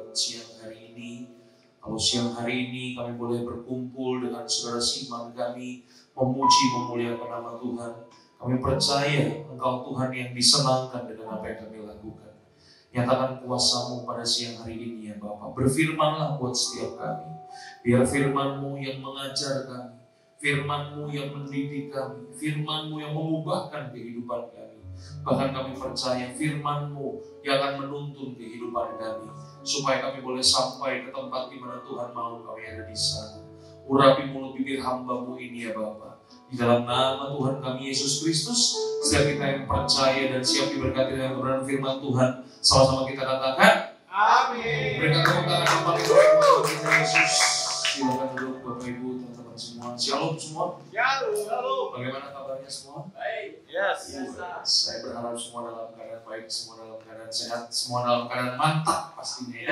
siang hari ini. Kalau siang hari ini kami boleh berkumpul dengan saudara Siman kami, memuji memuliakan nama Tuhan. Kami percaya Engkau Tuhan yang disenangkan dengan apa yang kami lakukan. Nyatakan kuasa-Mu pada siang hari ini ya Bapa. Berfirmanlah buat setiap kami. Biar firman-Mu yang mengajar kami, firman-Mu yang mendidik kami, firman-Mu yang mengubahkan kehidupan kami. Bahkan kami percaya firman-Mu yang akan menuntun kehidupan kami, supaya kami boleh sampai ke tempat di mana Tuhan mau kami ada di sana. Urapi mulut bibir hamba-Mu ini ya Bapa. Di dalam nama Tuhan kami Yesus Kristus, setiap kita yang percaya dan siap diberkati dengan kebenaran firman Tuhan, sama-sama kita katakan, amin. Berikan tepuk tangan kepada Tuhan Yesus. Silakan duduk Bapak Ibu, teman-teman semua. Shalom semua. Shalom. Bagaimana kabarnya semua? Baik. Yes. Saya berharap semua dalam keadaan baik, semua dalam keadaan sehat, semua dalam keadaan mantap pastinya ya.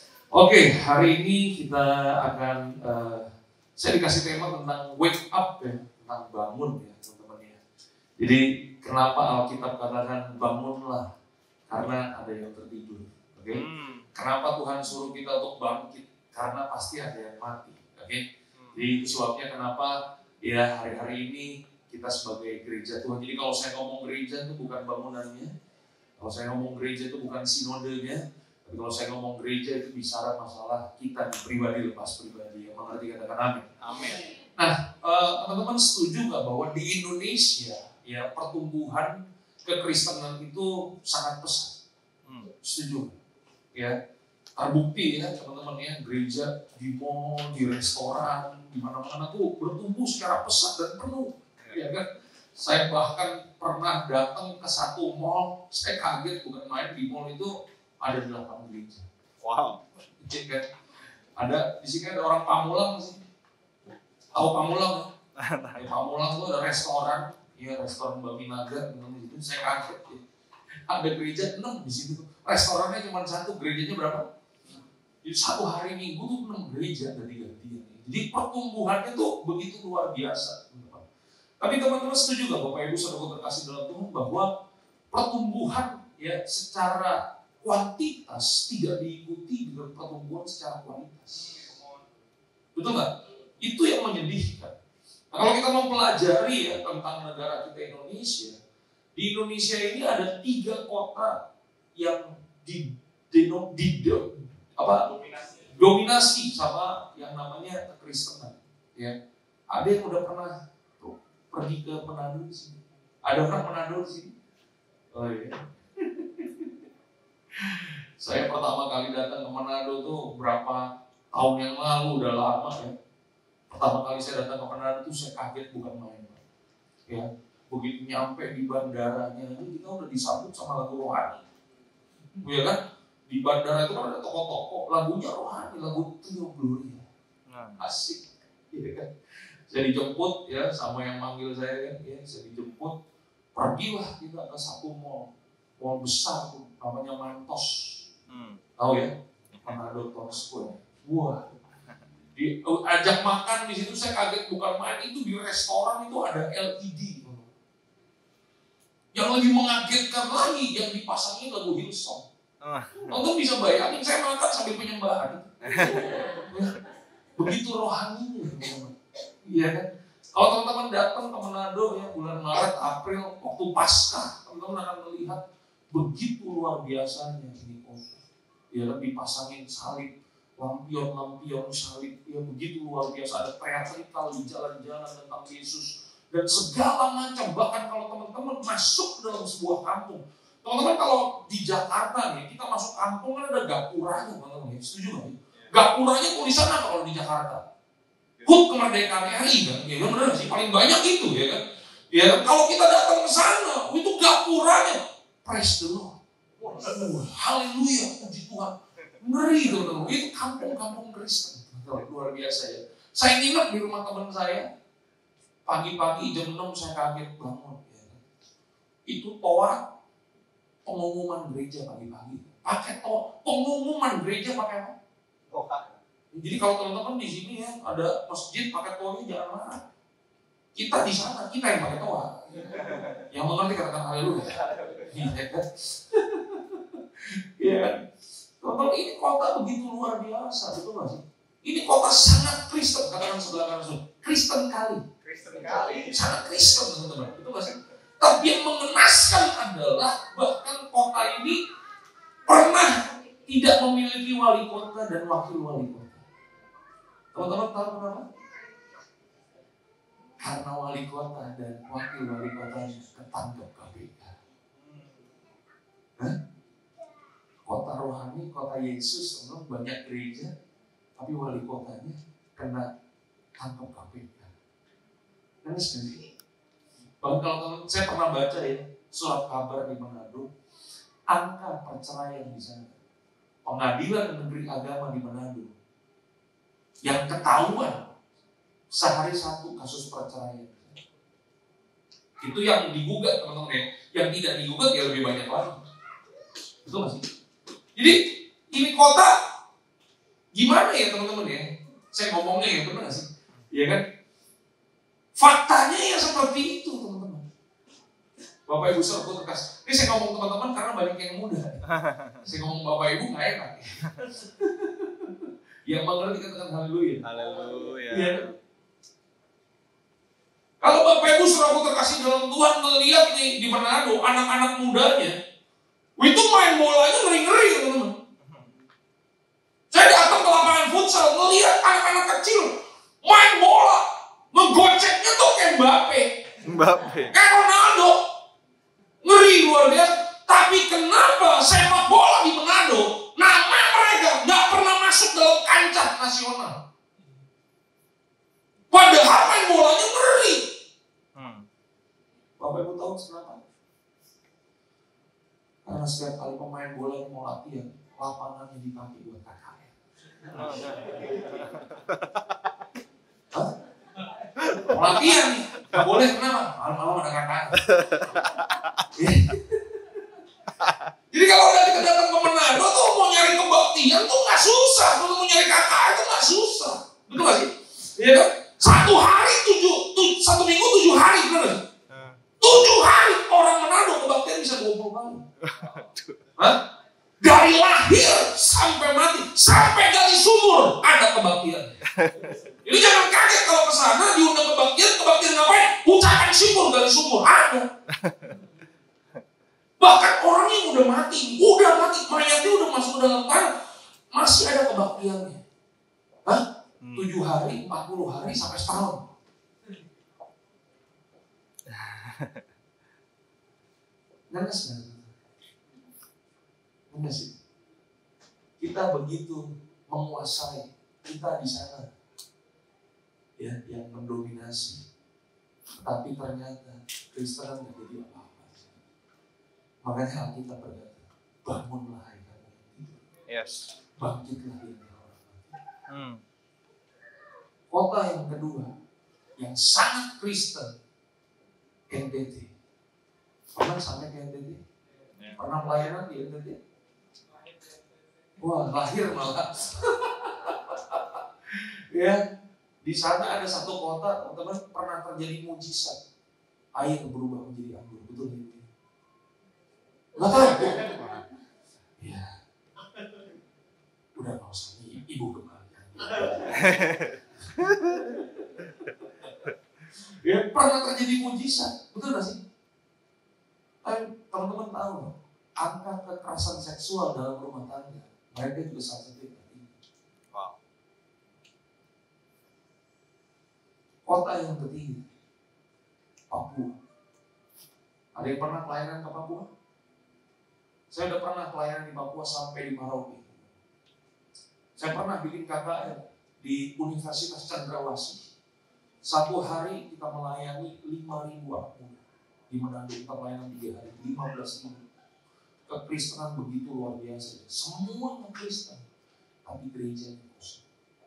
Oke, hari ini kita akan saya dikasih tema tentang wake up ya, tentang bangun ya teman-teman ya. Jadi kenapa Alkitab katakan bangunlah? Karena ada yang tertidur. Oke. Kenapa Tuhan suruh kita untuk bangkit? Karena pasti ada yang mati, oke? Jadi itu sebabnya kenapa ya hari-hari ini kita sebagai gereja Tuhan. Jadi kalau saya ngomong gereja itu bukan bangunannya, kalau saya ngomong gereja itu bukan sinodenya, tapi kalau saya ngomong gereja itu bicara masalah kita pribadi, lepas pribadi. Yang mengerti katakan amin. Amin. Nah, teman-teman setuju nggak bahwa di Indonesia ya pertumbuhan kekristenan itu sangat pesat? Setuju? Ya. Terbukti ya teman-teman ya, gereja di mall, di restoran, di mana-mana tuh bertumbuh secara pesat dan penuh, ya kan? Saya bahkan pernah datang ke satu mall, saya kaget bukan main, di mall itu ada 8 gereja. Wow. Ya kan? Ada di sini ada orang Pamulang sih. Tahu Pamulang? Ya, Pamulang itu ada restoran, ya restoran Babi Naga, itu saya kaget. Ya. Ada gereja 6 di situ. Restorannya cuma 1, gerejanya berapa? Jadi satu hari Minggu tuh 6 gereja ganti-gantian. Jadi pertumbuhannya tuh begitu luar biasa. Tapi teman-teman setuju gak Bapak Ibu saudara terkasih dalam Tuhan bahwa pertumbuhan ya secara kuantitas tidak diikuti dengan pertumbuhan secara kualitas. Betul gak? Itu yang menyedihkan. Nah, kalau kita mau pelajari ya tentang negara kita Indonesia, di Indonesia ini ada 3 kota yang dominasi sama yang namanya kekristenan. Ya. Ada yang udah pernah pergi ke Manado di sini? Ada orang Manado di sini? Oh iya. Saya pertama kali datang ke Manado tuh berapa tahun yang lalu, udah lama ya. Pertama kali saya datang ke Manado tuh saya kaget bukan main. Ya, begitu nyampe di bandaranya itu kita udah disambut sama lagu rohani. Ya kan? Di bandara itu kan ada toko-toko, lagunya rohani, lagu Trio Gloria. Asik, gitu kan. Saya dijemput ya sama yang manggil saya kan, ya, saya dijemput, pergilah kita ke satu mall besar tuh, namanya Mantos. Tahu ya? Manado Town Square. Wah, diajak makan di situ saya kaget bukan main, itu di restoran itu ada LED. Yang lebih mengagetkan lagi yang dipasangin lagu Hillsong. Untuk bisa bayangin, saya makan sambil penyembahan. Begitu rohaninya. Iya kan? Kalau teman-teman datang ke Manado ya bulan Maret, April, waktu Paskah, teman-teman akan melihat begitu luar biasanya ini kota. Ya kan dipasangin salib, lampion salib, ya begitu luar biasa. Ada teatrikal di jalan-jalan tentang Yesus dan segala macam. Bahkan kalau teman-teman masuk ke dalam sebuah kampung, teman-teman kalau di Jakarta nih, kita masuk kampung kan ada gapuranya, teman-teman ya, setuju nggak? Gapuranya tulisan apa kalau di Jakarta? HUT kemerdekaan RI kan, ya kan benar sih, paling banyak itu ya kan. Ya kalau kita datang ke sana, itu gapuranya, praise the Lord, haleluya, puji Tuhan, ngeri teman-teman. Itu kampung-kampung Kristen, luar biasa ya. Saya ingat di rumah teman saya, pagi-pagi jam 6 saya kaget bangun. Ya. Itu toa pengumuman gereja pagi-pagi. Pakai pengumuman gereja pakai apa? Toa. Jadi kalau teman-teman di sini ya ada masjid pakai toanya jangan marah. Kita di sana, kita yang pakai toa. Yang mengerti katakan haleluya. Iya kan? Iya. Teman-teman, ini kota begitu luar biasa, betul nggak sih? Ini kota sangat Kristen, katakan sebelah kanan, Kristen kali. Sangat Kristen, teman-teman, betul nggak sih? Tapi yang mengenaskan adalah bahkan kota ini pernah tidak memiliki wali kota dan wakil wali kota. Teman-teman tahu kenapa? Karena wali kota dan wakil wali kotanya ketangkep KPK. Kota rohani, kota Yesus, banyak gereja, tapi wali kotanya kena tangkap KPK. Nah, sendiri. Bahkan kalau saya pernah baca ya surat kabar di Manado, angka perceraian di sana, pengadilan negeri agama di Manado, yang ketahuan sehari satu kasus perceraian. Itu yang digugat, teman-teman ya. Yang tidak digugat ya lebih banyak lagi. Betul nggak sih? Jadi ini kota gimana ya teman-teman ya? Saya ngomongnya ya benar nggak sih? Iya kan? Faktanya ya seperti itu teman-teman. Bapak Ibu saudara terkasih. Ini saya ngomong teman-teman karena banyak yang muda. Saya ngomong Bapak Ibu nggak enak. Yang mengerti katakan haleluya. Haleluya. Iya. Kalau Bapak Ibu saudara terkasih dalam Tuhan melihat nih di Manado anak-anak mudanya, itu main bolanya ngeri-ngeri teman-teman. Saya datang ke lapangan futsal melihat anak-anak kecil main bola, ngegoceknya tuh kayak Mbappe, kayak Ronaldo, ngeri luar biasa. Tapi kenapa sepak bola di Manado nama mereka nggak pernah masuk dalam kancah nasional? Padahal main bolanya ngeri. Bapak Ibu tahu kenapa? Karena setiap kali pemain bola yang mau latihan, lapangannya dipakai buat KKN. Mau latihan nih, nggak boleh kenapa? Malam-malam ada KKN. Jadi kalau udah datang ke Manado tuh mau nyari kebaktian tuh nggak susah, kalau mau nyari KKN tuh nggak susah, betul nggak sih? Iya kan? Satu minggu 7 hari, benar nggak? 7 hari orang Manado kebaktian bisa 20 kali. Dari lahir sampai mati, sampai gali sumur ada kebaktian. Jadi jangan kaget kalau ke sana diundang kebaktian ngapain? Ucapan syukur gali sumur ada. Bahkan orang yang udah mati, mayatnya udah masuk ke dalam tanah, masih ada kebaktiannya. 7 hari, 40 hari sampai setahun. Enggak sih. Kita begitu menguasai, kita di sana ya yang mendominasi. Tapi ternyata Kristen tidak jadi apa-apa. Makanya Alkitab berkata, bangunlah hai kamu yang tidur. Yes. Bangkitlah dari orang. Kota yang kedua yang sangat Kristen, NTT. Pernah sampai ke NTT? Pernah pelayanan di NTT? Wah, lahir malah. Ya, di sana ada satu kota, teman-teman, pernah terjadi mujizat. Air berubah menjadi anggur, betul ya? Nggak tahu? Ya. Udah nggak usah, ibu kembali. Ya, pernah terjadi mujizat, betul nggak sih? Teman-teman tahu, angka kekerasan seksual dalam rumah tangga, mereka juga salah satu yang tertinggi. Wow. Kota yang ketiga, Papua. Ada yang pernah pelayanan ke Papua? Saya udah pernah pelayanan di Papua sampai di Merauke. Saya pernah bikin KKN di Universitas Cendrawasih. Satu hari kita melayani 5.000 anak muda. Di Manado kita pelayanan 3 hari, 15.000. Kekristenan begitu luar biasa. Semuanya Kristen, tapi gerejanya kosong.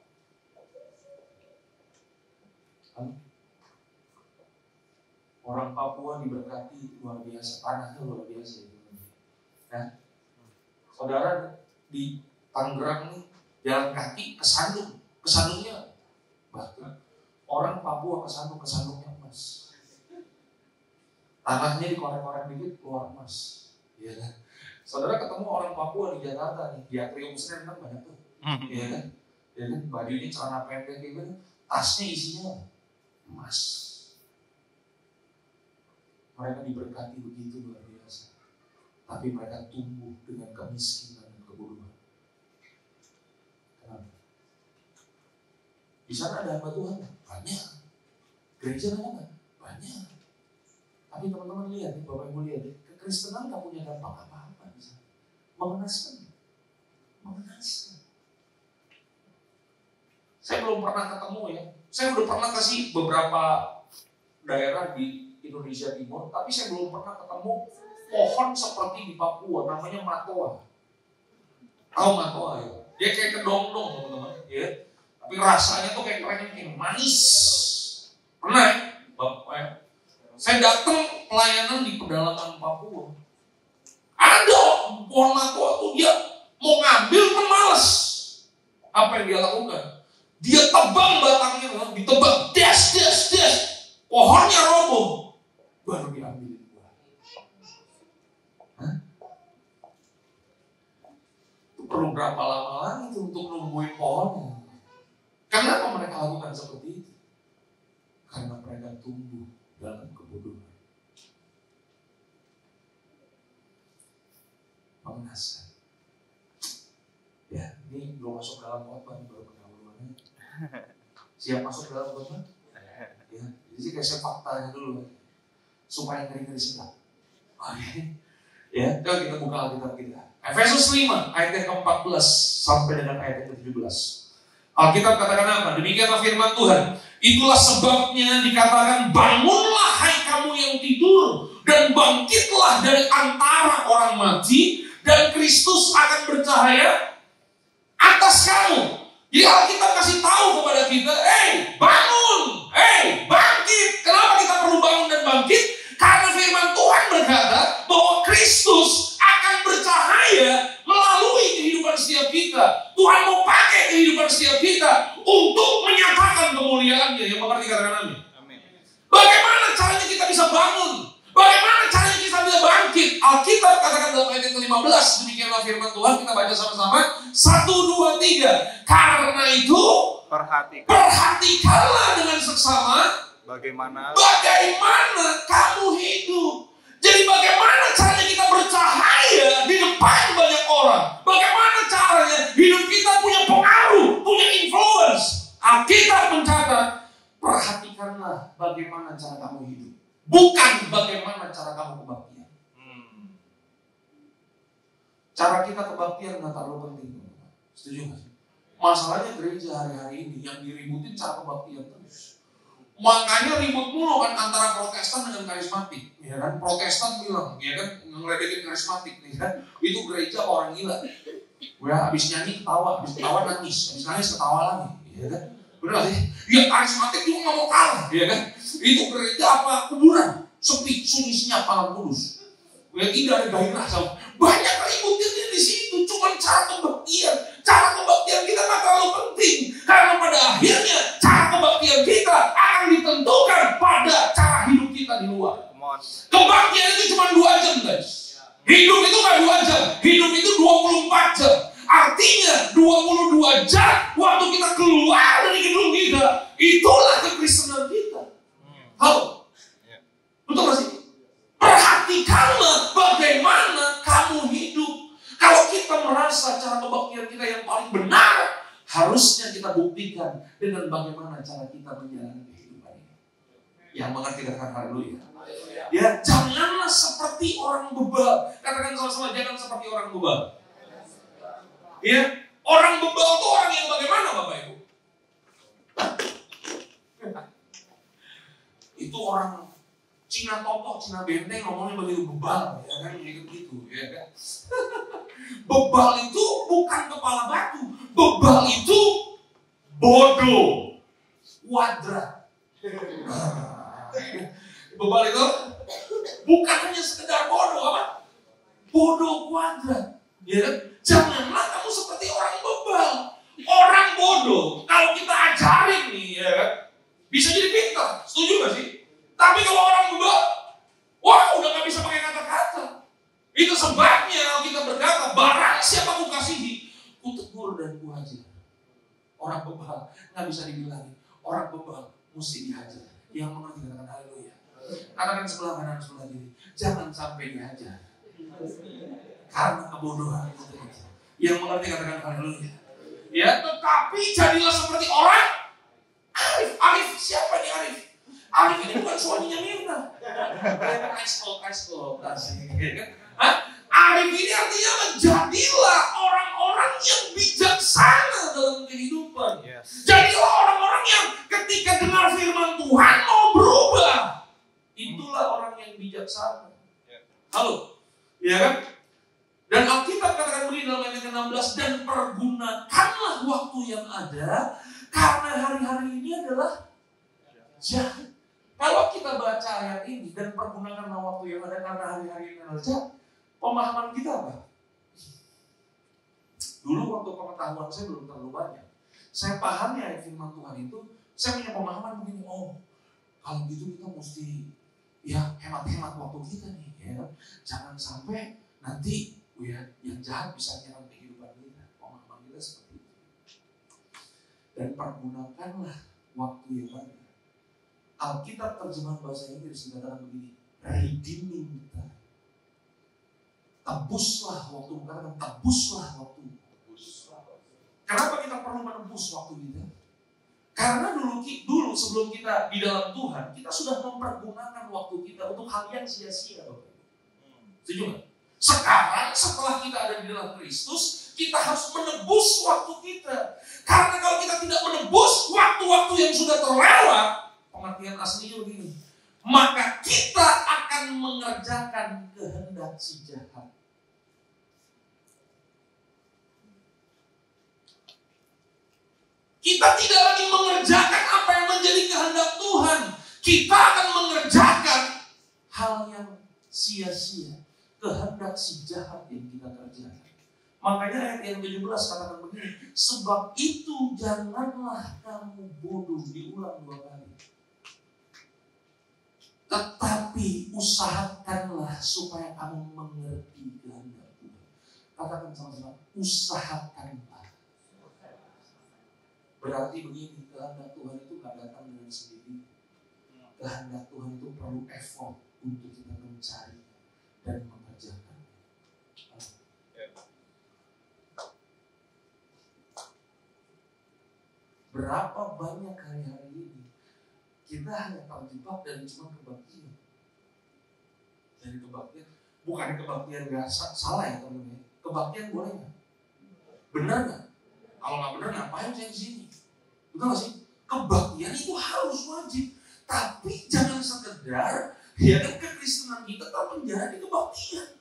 Orang Papua diberkati luar biasa, tanahnya luar biasa. Nah, saudara di Tangerang nih jalan kaki kesandungnya bahkan orang Papua kesandungnya emas. Tanahnya dikorek-korek dikit keluar emas, ya kan? Saudara ketemu orang Papua di Jakarta nih, di atrium Senen kan banyak tuh. Iya kan? Ya kan, bajunya celana pendek gitu, tasnya isinya emas. Mereka diberkati begitu luar biasa. Tapi mereka tumbuh dengan kemiskinan dan kebodohan. Kenapa? Di sana ada hamba Tuhan? Banyak. Gereja ada nggak? Banyak. Tapi teman-teman lihat nih, Bapak Ibu lihat nih, kekristenan nggak punya dampak apa-apa di sana. Mengenaskan. Mengenaskan. Saya belum pernah ketemu ya. Saya udah pernah kasih beberapa daerah di Indonesia Timur, tapi saya belum pernah ketemu pohon seperti di Papua, namanya matoa. Tahu matoa ya? Dia kayak kedong-dong teman-teman, ya. Tapi rasanya tuh kayak manis. Pernah ya? Bapak ya? Saya datang pelayanan di pedalaman Papua. Ada pohon matoa tuh dia mau ngambil kan males. Apa yang dia lakukan? Dia tebang batangnya, ditebang, des. Pohonnya roboh, baru diambil. Itu perlu berapa lama lagi untuk numbuhin pohonnya? Kenapa mereka lakukan seperti itu? Karena mereka tumbuh dalam kebodohan. Mengenaskan. Ya, ini belum masuk dalam khotbah, baru pendahuluannya. Siap masuk dalam khotbah? Ya, jadi kasih faktanya dulu supaya ngeri-ngeri sedap. Oke. Ya, coba kita buka Alkitab kita. Efesus 5 ayat yang ke-14 sampai dengan ayat yang ke-17. Alkitab katakan apa? Demikianlah firman Tuhan. Itulah sebabnya dikatakan, bangunlah hai kamu yang tidur, dan bangkitlah dari antara orang mati, dan Kristus akan bercahaya atas kamu. Jadi Alkitab kasih tahu kepada kita, bangun, bangkit. Kenapa kita perlu bangun dan bangkit? Karena firman Tuhan berkata bahwa Kristus akan bercahaya melalui kehidupan setiap kita. Tuhan mau pakai kehidupan setiap kita untuk menyatakan kemuliaan-Nya. Yang mengerti katakan amin. Bagaimana caranya kita bisa bangun? Bagaimana caranya kita bisa bangkit? Alkitab katakan dalam ayat yang ke-15, demikianlah firman Tuhan, kita baca sama-sama. 1, 2, 3. Karena itu perhatikanlah dengan seksama bagaimana kamu hidup. Jadi bagaimana caranya kita bercahaya di depan banyak orang? Bagaimana caranya hidup kita punya pengaruh, punya influence? Alkitab mencatat, perhatikanlah bagaimana cara kamu hidup, bukan bagaimana cara kamu kebaktian. Cara kita kebaktian nggak terlalu penting. Setuju nggak sih? Masalahnya gereja hari-hari ini yang diributin cara kebaktian terus. Makanya ribut mulu kan antara Protestan dengan karismatik, ya kan? Protestan bilang, ya kan, ngeledekin karismatik, nih kan? Itu gereja orang gila. Habis nyanyi ketawa, habis ketawa nangis, habis nangis ketawa lagi, ya kan? Benar gak sih? Ya karismatik juga nggak mau kalah, ya kan? Itu gereja apa? Kuburan, sepi, sunyi senyap, malam kudus. Ya tidak ada gairah sama. Banyak ributnya di situ, cuma cara kebaktian. Cara kebaktian kita nggak terlalu penting, karena pada akhirnya cara kebaktian kita akan ditentukan pada cara hidup kita di luar. Kebaktian itu cuma 2 jam, guys. Hidup itu nggak 2 jam, hidup itu 24 jam. Artinya 22 jam waktu kita keluar dari gedung kita, itulah kekristenan kita. Halo, betul nggak sih? Perhatikanlah bagaimana kamu hidup. Kalau kita merasa cara kebaktian kita yang paling benar, harusnya kita buktikan dengan bagaimana cara kita menjalani kehidupan ini. Yang mengerti katakan haleluya. Ya, janganlah seperti orang bebal. Katakan sama-sama, jangan seperti orang bebal. Ya, orang bebal itu orang yang bagaimana, Bapak Ibu? Itu orang Cina tokoh, Cina benteng ngomongnya begitu bebal, ya kan, gitu, ya kan. Bebal itu bukan kepala batu, bebal itu bodoh, kuadrat. Bebal itu bukan hanya sekedar bodoh, apa? Bodoh kuadrat, ya kan. Janganlah kamu seperti orang bebal. Orang bodoh, kalau kita ajarin nih, ya kan, bisa jadi pintar, setuju gak sih? Tapi kalau orang bebal, wah udah gak bisa pakai kata-kata. Itu sebabnya kita dan kuhajar. Orang bebal nggak bisa dibilangin. Orang bebal mesti dihajar. Yang mengerti katakan haleluya. Katakan sebelah kanan sebelah kiri, jangan sampai dihajar. Karena kebodohan itu. Yang mengerti katakan haleluya. Ya, tetapi jadilah seperti orang Arif. Arif siapa nih Arif? Arif ini bukan suaminya Mirna. Kaiskol. Arif ini artinya menjadilah orang-orang yang bijaksana dalam kehidupan. Jadilah orang-orang yang ketika dengar firman Tuhan mau berubah. Itulah orang yang bijaksana. Halo, ya kan? Dan Alkitab katakan begini dalam ayat ke-16, dan pergunakanlah waktu yang ada, karena hari-hari ini adalah jahat. Kalau kita baca ayat ini, dan pergunakanlah waktu yang ada karena hari-hari ini adalah jahat, pemahaman kita apa? Dulu waktu pengetahuan saya belum terlalu banyak. Saya pahami ayat firman Tuhan itu, saya punya pemahaman begini, kalau gitu kita mesti ya hemat-hemat waktu kita nih, ya. Jangan sampai nanti yang jahat bisa menyerang kehidupan kita. Pemahaman kita seperti itu. Dan pergunakanlah waktu yang ada. Alkitab terjemahan bahasa Inggris mengatakan begini, redeeming time. Tebuslah waktu, katakan tebuslah waktu. Kenapa kita perlu menebus waktu kita? Karena dulu sebelum kita di dalam Tuhan, kita sudah mempergunakan waktu kita untuk hal yang sia-sia. Setuju nggak? Sekarang setelah kita ada di dalam Kristus, kita harus menebus waktu kita. Karena kalau kita tidak menebus waktu-waktu yang sudah terlewat, pengertian aslinya begini, maka kita akan mengerjakan kehendak si jahat. Kita tidak lagi mengerjakan apa yang menjadi kehendak Tuhan. Kita akan mengerjakan hal yang sia-sia. Kehendak si jahat yang kita kerjakan. Makanya ayat yang 17 katakan begini, sebab itu janganlah kamu bodoh, diulang 2 kali. Tetapi usahakanlah supaya kamu mengerti kehendak Tuhan. Katakan sama-sama, usahakanlah. Berarti begini, kehendak Tuhan itu gak datang dengan sendiri. Kehendak Tuhan itu perlu effort untuk kita mencari dan mengerjakan. Berapa banyak hari-hari ini kita hanya terjebak dari cuma kebaktian. Dari kebaktian, bukan kebaktian gak salah ya teman-teman. Kebaktian boleh nggak? Benar nggak? Kalau nggak benar ngapain saya di sini? Betul nggak sih? Kebaktian itu harus wajib, tapi jangan sekedar ya kan kekristenan kita terpenjara di kebaktian.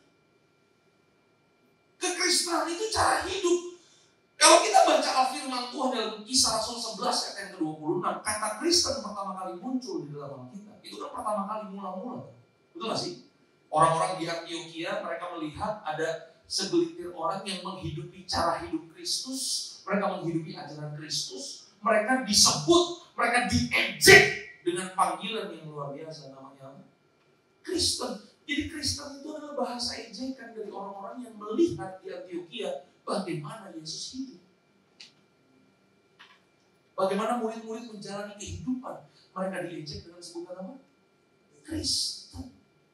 Kekristenan itu cara hidup. Kalau kita baca firman Tuhan dalam Kisah Rasul 11 ayat yang ke-26, kata Kristen pertama kali muncul di dalam kita. Itu kan pertama kali mula-mula. Betul nggak sih? Orang-orang di Antioquia mereka melihat ada segelintir orang yang menghidupi cara hidup Kristus, mereka menghidupi ajaran Kristus, mereka disebut, mereka diejek dengan panggilan yang luar biasa, namanya Kristen. Jadi Kristen itu adalah bahasa ejekan dari orang-orang yang melihat di Antioquia bagaimana Yesus hidup. Bagaimana murid-murid menjalani kehidupan. Mereka diejek dengan sebutan apa? Kristen.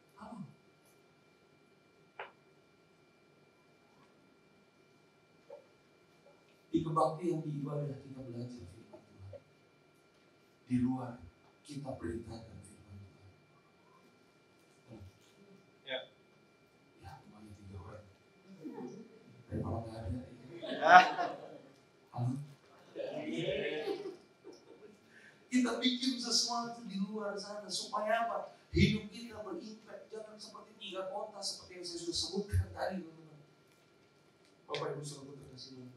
Di kebaktian, di ibadah kita belajar firman Tuhan. Di luar kita beritakan firman Tuhan. Ya, cuma 3 orang. Daripada nggak ada. Halo? Kita bikin sesuatu di luar sana supaya apa? Hidup kita berimpact. Jangan seperti 3 kota seperti yang saya sudah sebutkan tadi, teman-teman. Bapak Ibu Saudara terkasih.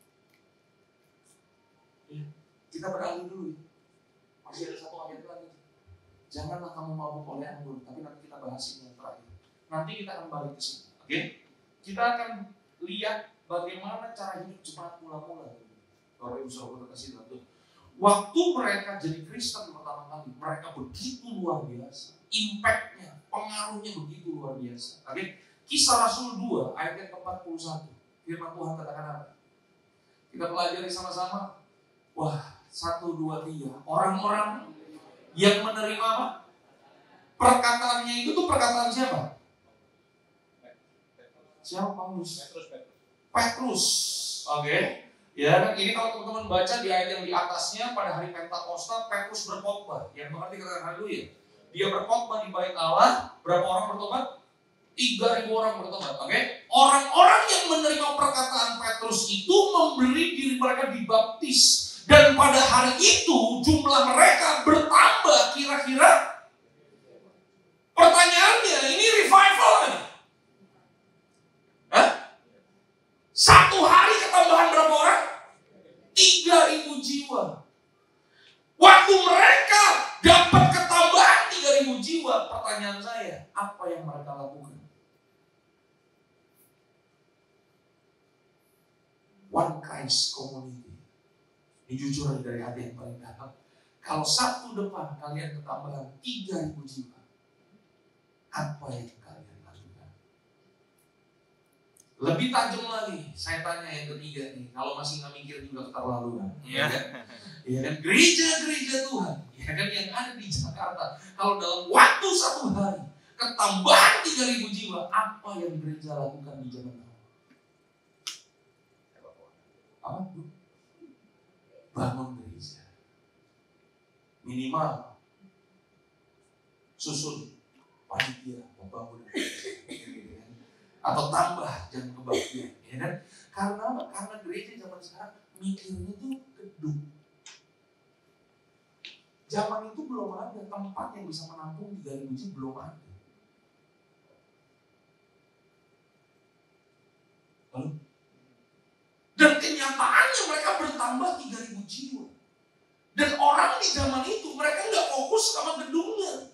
Ya, kita beralih dulu. Masih ada 1 ayat lagi. Janganlah kamu mabuk oleh anggur, tapi nanti kita bahas ini yang terakhir. Nanti kita akan balik ke sini. Oke? Kita akan lihat bagaimana cara hidup jemaat mula-mula. Bapak Ibu Saudara terkasih dalam Tuhan. Waktu mereka jadi Kristen pertama kali, mereka begitu luar biasa. Impact-nya, pengaruhnya begitu luar biasa. Oke? Kisah Rasul 2 ayat yang ke-41. Firman Tuhan katakan apa? Kita pelajari sama-sama. Wah, 1, 2, 3. Orang-orang yang menerima apa? Perkataannya itu tuh perkataan siapa? Siapa Paulus? Petrus. Oke. Ya kan, ini kalau teman-teman baca di ayat yang di atasnya, pada hari Pentakosta Petrus berkhotbah. Yang mengerti katakan haleluya. Dia berkhotbah di bait Allah. Berapa orang bertobat? 3.000 orang bertobat. Oke. Orang-orang yang menerima perkataan Petrus itu memberi diri mereka dibaptis. Dan pada hari itu jumlah mereka bertambah kira-kira. Pertanyaannya, ini revival kan? Hah? Satu hari ketambahan berapa orang? 3.000 jiwa. Waktu mereka dapat ketambahan 3.000 jiwa, pertanyaan saya, apa yang mereka lakukan? One Christ Community. Ini jujur dari hati yang paling dalam. Kalau Sabtu depan kalian ketambahan 3.000 jiwa, apa yang kalian lakukan? Lebih tajam lagi, saya tanya yang ketiga nih. Kalau masih nggak mikir juga keterlaluan, ya kan? Ya kan, gereja-gereja Tuhan, ya kan, yang ada di Jakarta. Kalau dalam waktu 1 hari ketambahan 3.000 jiwa, apa yang gereja lakukan di zaman now? Apa? Bangun gereja. Minimal susun panitia membangun atau tambah jam kebaktian, ya kan? Karena gereja zaman sekarang mikirnya tuh gedung. Zaman itu belum ada tempat yang bisa menampung 3.000 jiwa, belum ada. Dan kenyataannya mereka bertambah 3.000 jiwa. Dan orang di zaman itu mereka nggak fokus sama gedungnya.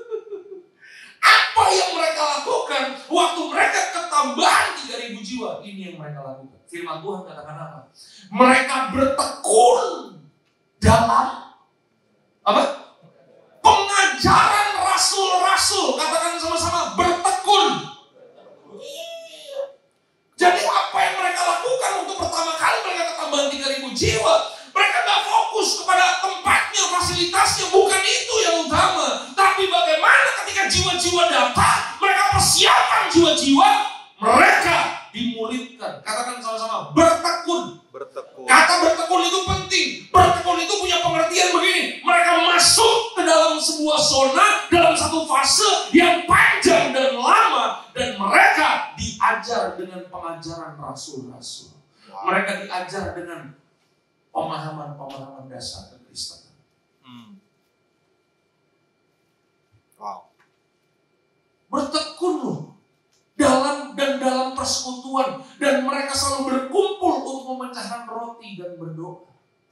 Apa yang mereka lakukan waktu mereka ketambahan 3.000 jiwa? Ini yang mereka lakukan. Firman Tuhan katakan apa? Mereka bertekun dalam apa? Pengajaran rasul-rasul. Katakan sama-sama, bertekun. Jadi apa yang mereka lakukan untuk pertama kali mereka ketambahan 3.000 jiwa? Mereka gak fokus kepada tempatnya, fasilitasnya, bukan itu yang utama. Tapi bagaimana ketika jiwa-jiwa datang, mereka persiapan jiwa-jiwa, mereka dimuridkan. Katakan sama-sama, bertekun. Kata bertekun itu penting. Bertekun itu punya pengertian begini. Mereka masuk ke dalam sebuah zona, dalam satu fase yang panjang dan lama. Dan mereka diajar dengan pengajaran rasul-rasul. Mereka diajar dengan pemahaman-pemahaman dasar kekristenan. Wow. Bertekun loh. Dalam persekutuan. Dan mereka selalu berkumpul untuk memecahkan roti dan berdoa.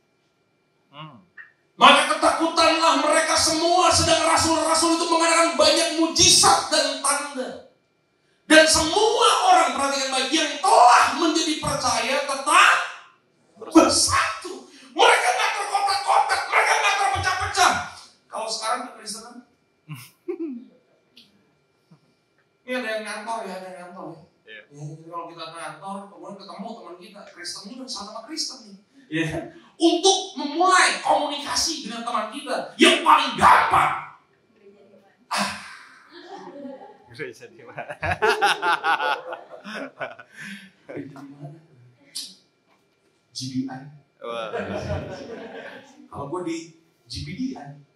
Maka ketakutanlah mereka semua, sedang rasul-rasul itu mengadakan banyak mujizat dan tanda. Dan semua orang, perhatikan baik, yang telah menjadi percaya tetap bersatu. Mereka gak terkotak-kotak, mereka gak terpecah-pecah. Kalau sekarang kekristenan, ini ada yang ngantor ya, Ya, jadi kalau kita ngantor, kemudian ketemu teman kita, Kristen juga sama Kristen nih. Ya. Untuk memulai komunikasi dengan teman kita, yang paling gampang. Gereja di mana? GBI. Kalau gue di GPDI.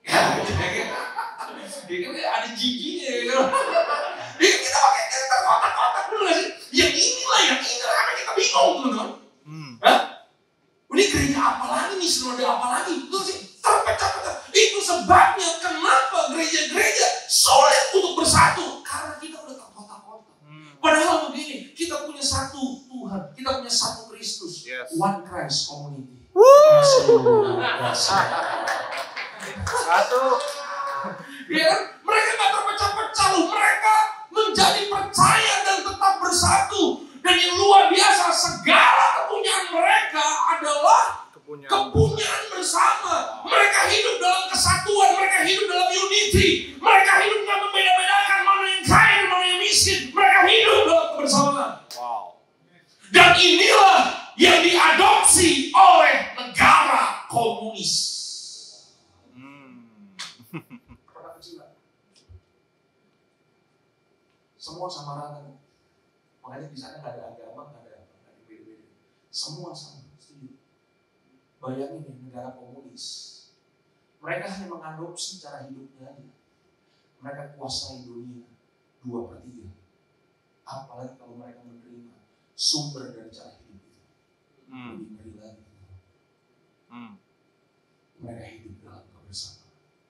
Ya kan ada giginya ya. Kita pakai kita kotak-kotak dulu gak sih? Yang inilah karena kita bingung teman-teman. Hah? Ini gereja apa lagi nih? Sinode apa lagi? Itu sih terpecah-pecah. Itu sebabnya kenapa gereja-gereja sulit untuk bersatu. Karena kita udah terkotak-kotak. Padahal begini, kita punya satu Tuhan, kita punya satu Kristus. Yes. One Christ Community. Satu. Ya kan? Mereka gak terpecah-pecah loh. Mereka menjadi percaya dan tetap bersatu. Dan yang luar biasa, segala kepunyaan mereka adalah kepunyaan bersama. Mereka hidup dalam kesatuan, mereka hidup dalam unity. Mereka hidup dengan membeda-bedakan mana yang kaya dan mana yang miskin. Mereka hidup dalam kebersamaan. Wow. Dan inilah yang diadopsi oleh negara komunis. Pernah kecil gak? Semua sama rata. Makanya di sana nggak ada agama, nggak ada beda-beda. Semua sama, setuju. Bayangin ya, negara komunis. Mereka hanya mengadopsi cara hidupnya aja. Mereka kuasai dunia 2/3. Apalagi kalau mereka menerima sumber dari cara hidup itu. Lebih ngeri lagi. Mereka hidup dalam kebersamaan.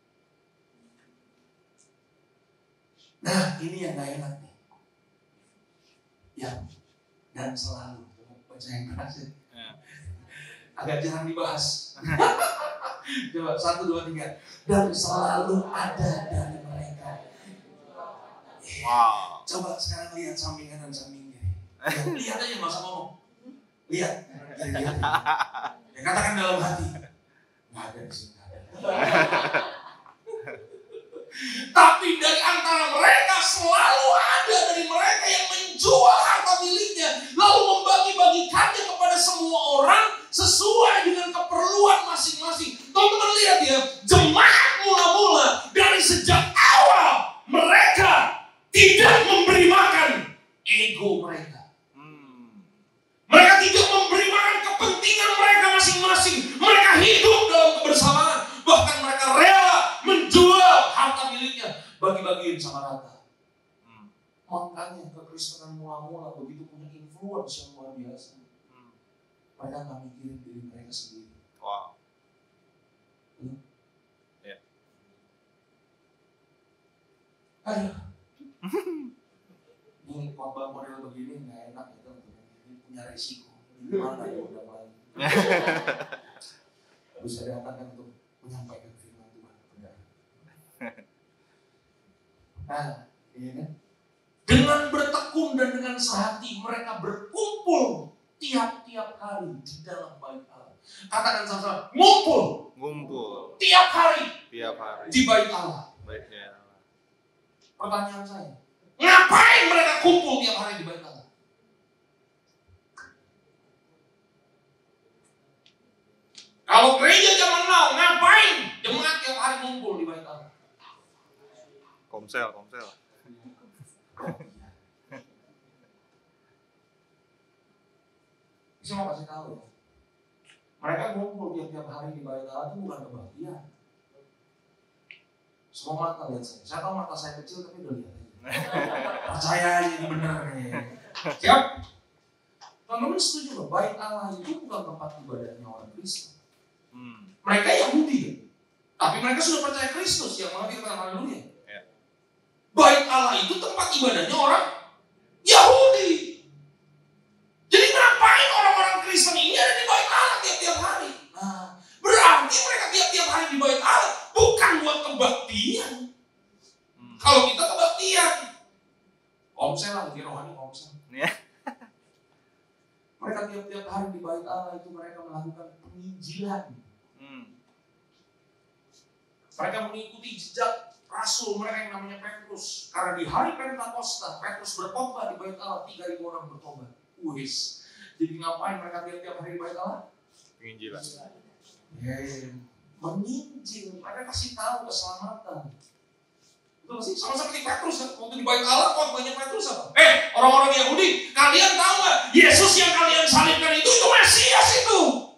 Nah, ini yang gak enak nih. Yang dan selalu baca yang keras ya. Agak jarang dibahas. Coba 1, 2, 3. Dan selalu ada dari mereka. Wow. Coba sekarang lihat samping kanan samping kiri. Lihat aja, nggak usah ngomong. Lihat. Ya, katakan dalam hati. Nggak ada di sini. Tapi dari antara mereka selalu ada dari mereka yang menjual harta miliknya, lalu membagi-bagikannya kepada semua orang sesuai dengan keperluan masing-masing. Teman-teman lihat ya, jemaat mula-mula dari sejak awal mereka tidak memberi makan ego mereka. Mereka tidak memberi makan kepentingan mereka masing-masing. Mereka hidup dalam kebersamaan. Bahkan mereka rela menjual harta miliknya, bagi-bagiin sama rata. Makanya kekristenan mula-mula begitu punya influence yang luar biasa. Mereka nggak mikirin diri mereka sendiri. Wow. Ya. Aduh. Ini khotbah model begini nggak enak ya teman-teman. Ini punya resiko. Gimana ya udah lagi. Harus saya datangkan untuk menyampaikan firman Tuhan kepada. Nah, iya kan? Dengan bertekun dan dengan sehati mereka berkumpul tiap-tiap hari di dalam bait Allah. Katakan sama-sama, ngumpul. Tiap hari. Di bait Allah. Baiknya. Pertanyaan saya, ngapain mereka kumpul tiap hari di bait Allah? Kalau gereja zaman now, ngapain jemaat tiap hari kumpul di bait Allah? Komsel. Saya mau kasih tahu ya. Mereka kumpul tiap-tiap hari di bait Allah itu bukan kebaktian. Semua mata lihat saya. Saya tahu mata saya kecil tapi udah lihat aja. Percaya aja ini benar nih. Siap? Teman-teman setuju loh, bait Allah itu bukan tempat ibadahnya orang Kristen. Mereka Yahudi ya. Tapi mereka sudah percaya Kristus yang mengerti kata haleluya. Bait Allah itu tempat ibadahnya orang Yahudi. Jadi ngapain orang-orang Kristen ini ada di bait Allah tiap-tiap hari? Nah, berarti mereka tiap-tiap hari di bait Allah bukan buat kebaktian. Kalau kita kebaktian, komsel lah, lebih rohani komsel. Mereka tiap-tiap hari di bait Allah itu mereka melakukan penginjilan. Mereka mengikuti jejak rasul mereka yang namanya Petrus. Karena di hari Pentakosta, Petrus berkhotbah di bait Allah, 3.000 orang bertobat. Wis. Jadi ngapain mereka tiap-tiap hari di bait Allah? Penginjilan. Menginjil. Mereka kasih tahu keselamatan. Itu masih sama seperti Petrus kan? Waktu di bait Allah, khotbahnya Petrus apa? Orang-orang Yahudi, kalian tahu nggak? Yesus yang kalian salibkan itu Mesias itu.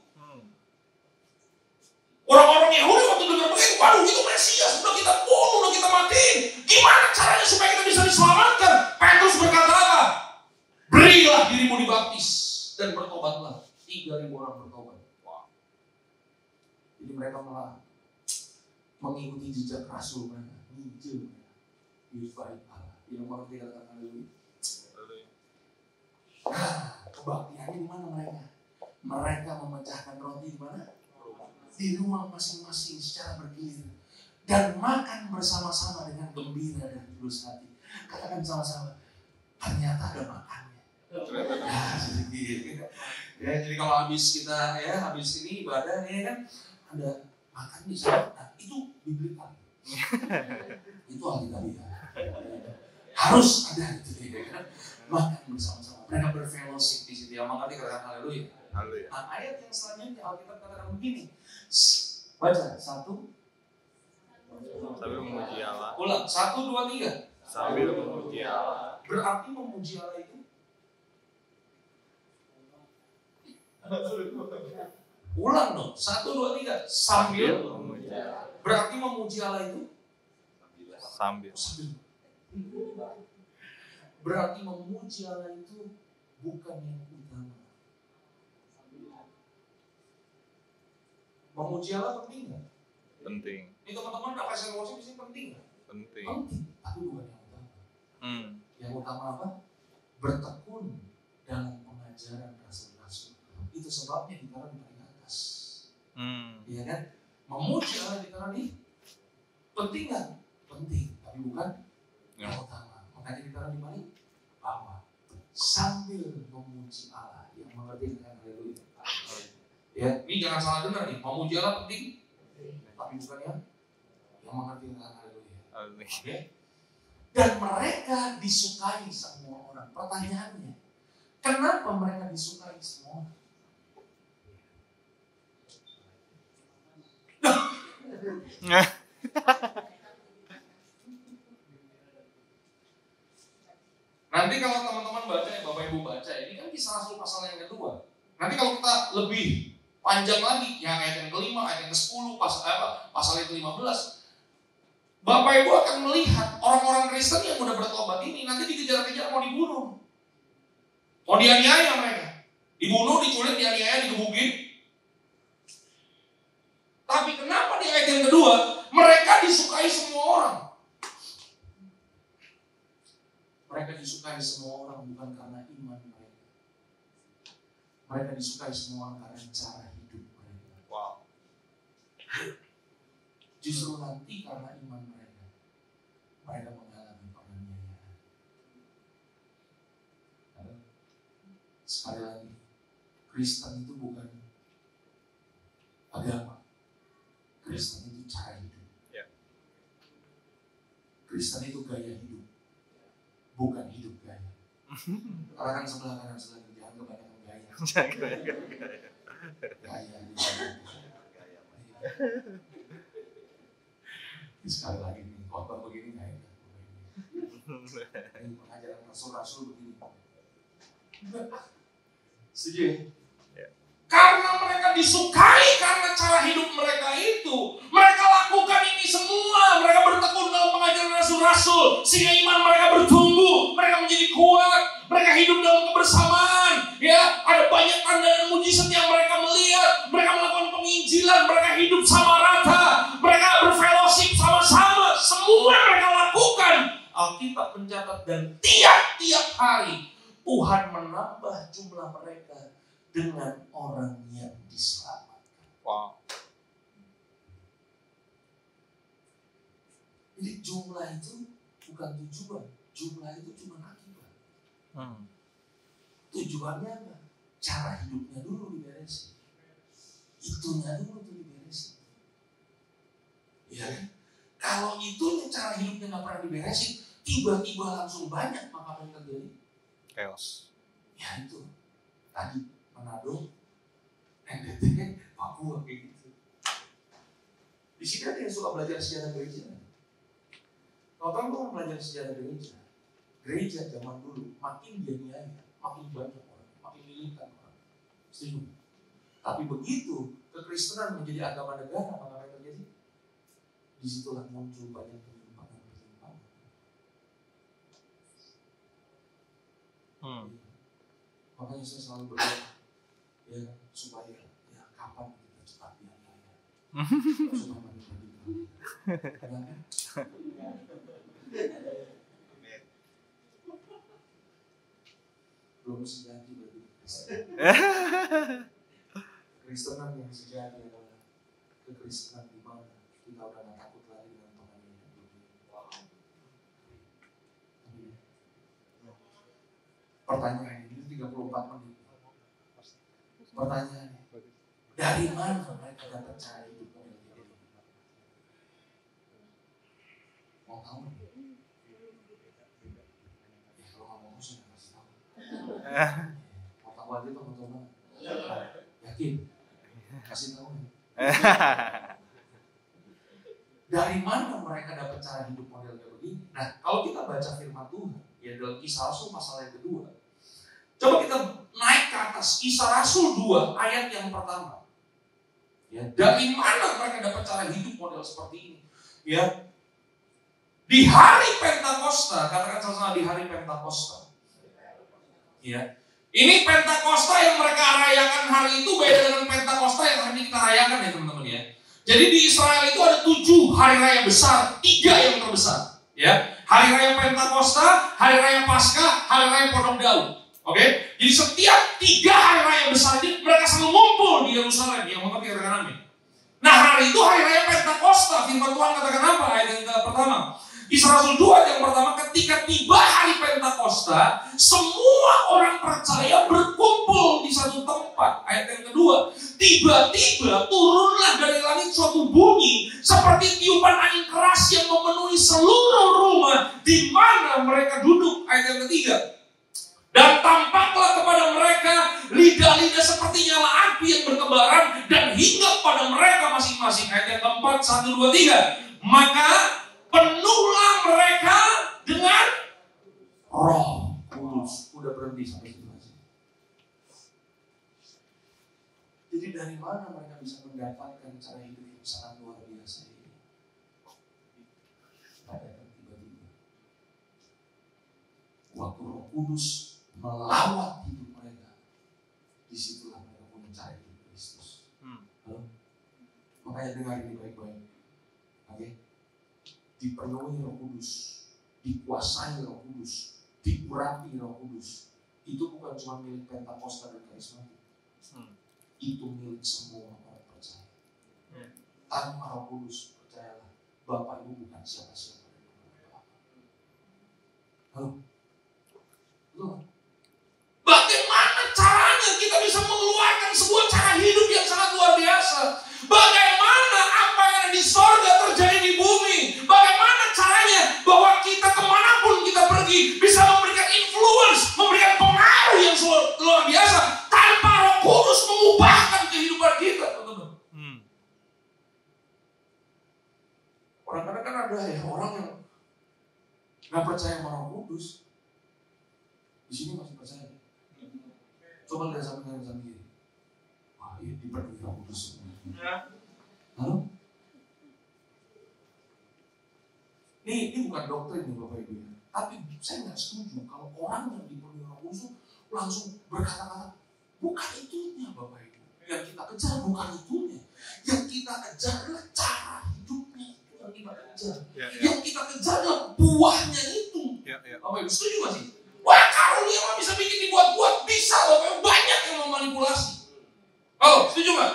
Orang-orang Yahudi waktu dengar begitu, waduh itu Mesias, udah kita bunuh, udah kita matiin. Gimana caranya supaya kita bisa diselamatkan? Petrus berkata apa? Berilah dirimu dibaptis dan bertobatlah. 3.000 orang bertobat. Wow. Jadi mereka malah mengikuti jejak rasul mereka, Injil mereka di bait Allah. Yang mengerti kata haleluya. Kebaktiannya di mana mereka? Mereka memecahkan roti di mana? Di rumah masing-masing secara bergilir dan makan bersama-sama dengan gembira dan tulus hati. Katakan sama-sama, ternyata ada makannya. Jadi kalau habis kita habis ini ibadah kan ada makan di sana. Nah, itu biblikal. Itu alkitabiyah. Harus ada itu kan. Makan bersama-sama. Mereka berfellowship di situ. Yang mengerti katakan haleluya. Haleluya. Nah, ayat yang selanjutnya Alkitab katakan begini. Baca 1. Sambil memuji Allah. Ulang 1, 2, 3. Sambil memuji Allah. Berarti memuji Allah itu ulang dong. 1, 2, 3. Sambil memuji Allah. berarti memuji Allah itu Sambil. Berarti memuji Allah itu bukan yang utama. Memuji Allah penting nggak? Penting. Ini teman-teman udah kasih worship di sini penting nggak? Penting. Penting, tapi bukan yang utama. Yang utama apa? Bertekun dalam pengajaran rasul-rasul. Itu sebabnya ditaruh di paling atas. Iya kan? Memuji Allah ditaruh di penting nggak? Penting, tapi bukan yang utama. Makanya ditaruh di paling bawah. Sambil memuji Allah, yang mengerti dengan haleluya. Ya, ini jangan salah dengar nih. Memuji Allah penting, tapi bukan yang mengerti dengan haleluya. Ya. Dan mereka disukai semua orang. Pertanyaannya, kenapa mereka disukai semua orang? Nanti kalau teman-teman baca ya, Bapak Ibu baca, ini kan Kisah Rasul pasal yang kedua. Nanti kalau kita lebih panjang lagi, yang ayat yang kelima, ayat yang ke-10, pasal yang ke-15, Bapak Ibu akan melihat orang-orang Kristen yang udah bertobat ini nanti dikejar-kejar mau dibunuh. Mau dianiaya mereka. Dibunuh, diculik, dianiaya, digebukin. Tapi kenapa di ayat yang kedua, mereka disukai semua orang? Mereka disukai semua orang bukan karena iman mereka. Mereka disukai semua orang karena cara hidup mereka. Wow. Justru nanti karena iman mereka, mereka mengalami penganiayaan. Sekali lagi, Kristen itu bukan agama. Kristen itu cara hidup. Yeah. Kristen itu gaya hidup, bukan hidup gaya. Orang kan sebelah kanan sebelah kiri, jangan kebanyakan gaya. Gaya. Sekali lagi nih, khotbah begini nggak enak. Ini pengajaran rasul-rasul begini. Setuju ya? Karena mereka disukai karena cara hidup mereka itu. Mereka lakukan ini semua. Mereka bertekun dalam pengajaran rasul-rasul. Sehingga iman mereka bertumbuh. Mereka menjadi kuat. Mereka hidup dalam kebersamaan. Ya, ada banyak tanda dan mujizat yang mereka melihat. Mereka melakukan penginjilan. Mereka hidup sama rata. Mereka berfellowship sama-sama. Semua mereka lakukan. Alkitab mencatat dan tiap-tiap hari Tuhan menambah jumlah mereka dengan orang yang diselamatkan. Wow. Jadi jumlah itu bukan tujuan, jumlah itu cuma akibat. Tujuannya apa? Cara hidupnya dulu diberesin. Itunya dulu tuh diberesin. Ya kan? Kalau itunya cara hidupnya nggak pernah diberesin, tiba-tiba langsung banyak maka yang terjadi Chaos. ya itu tadi Manado, NTT, Papua kayak gitu. Di sini ada yang suka belajar sejarah gereja. Kalau kamu belajar sejarah gereja, gereja zaman dulu makin dianiaya, makin banyak orang, makin militan orang. Setuju? Tapi begitu kekristenan menjadi agama negara, apa yang terjadi? Disitulah muncul banyak penyimpangan. Makanya saya selalu berdoa ya supaya ya kapan kita cepat dianiaya supaya makin radikal. Belum sejati berarti Kristenan yang sejati adalah kekristenan di mana kita udah gak takut lagi dengan penganiayaan dunia. Pertanyaan ini 34 menit. Pertanyaannya, dari mana mereka dapat cara hidup model ini? Mau tahu? Ya kalau nggak mau saya nggak kasih tahu. Mau tahu aja Yakin? Kasih tahu. Dari mana mereka dapat cara hidup model kayak begini? Nah, kalau kita baca firman Tuhan, ya dalam Kisah Rasul pasal yang kedua. Coba kita naik ke atas Kisah Rasul 2 ayat yang pertama. Ya, dari mana mereka dapat cara hidup model seperti ini? Ya, di hari Pentakosta, katakan sama-sama di hari Pentakosta. Ya, ini Pentakosta yang mereka rayakan hari itu beda dengan Pentakosta yang hari ini kita rayakan ya teman-teman ya. Jadi di Israel itu ada 7 hari raya besar, 3 yang terbesar. Ya, hari raya Pentakosta, hari raya Paskah, hari raya Potong Daun. Oke, jadi setiap 3 hari raya besar ini mereka selalu ngumpul di Yerusalem. Yang mau katakan amin. Nah, hari itu hari raya Pentakosta. Firman Tuhan katakan apa? Ayat yang pertama. Kisah Rasul 2 yang pertama, ketika tiba hari Pentakosta, semua orang percaya berkumpul di satu tempat. Ayat yang kedua, tiba-tiba turunlah dari langit suatu bunyi seperti tiupan angin keras yang memenuhi seluruh rumah di mana mereka duduk. Ayat yang ketiga, dan tampaklah kepada mereka lidah-lidah seperti nyala api yang bertebaran dan hinggap pada mereka masing-masing. Ayat yang keempat, 1, 2, 3. Maka penuhlah mereka dengan Roh Kudus. Udah berhenti sampai situ aja. Jadi dari mana mereka bisa mendapatkan cara hidup yang sangat luar biasa ini? Pada tiba-tiba waktu Roh Kudus melawat hidup mereka, disitulah mereka punya cara hidup Kristus. Makanya dengar ini baik-baik. Oke? Dipenuhi Roh Kudus, dikuasai Roh Kudus, diurapi Roh Kudus. Itu bukan cuma milik Pentakosta dan karismatik. Itu milik semua orang percaya. Tanpa Roh Kudus, percayalah, Bapak Ibu bukan siapa-siapa. Halo? Betul? Bagaimana caranya kita bisa mengeluarkan sebuah cara hidup yang sangat luar biasa? Bagaimana apa yang ada di sorga terjadi di bumi? Bagaimana caranya bahwa kita kemanapun kita pergi bisa memberikan influence, memberikan pengaruh yang luar biasa tanpa Roh Kudus mengubahkan kehidupan kita, teman-teman. Kadang-kadang kan ada ya orang yang nggak percaya sama Roh Kudus. Di sini masih percaya. Coba lihat samping kiri. Wah, ini dipenuhi Roh Kudus. Halo? Ini bukan doktrin nih Bapak Ibu. Tapi saya nggak setuju kalau orang yang dipenuhi Roh Kudus langsung berkata-kata, bukan itunya Bapak Ibu. Yang kita kejar bukan itunya. Yang kita kejar adalah cara hidupnya. Yang kita kejar. Yang kita kejar adalah buahnya itu. Bapak Ibu setuju nggak sih? Wah, karunia mah bisa bikin dibuat-buat. Bisa Bapak Ibu, banyak yang memanipulasi. Oh, setuju nggak?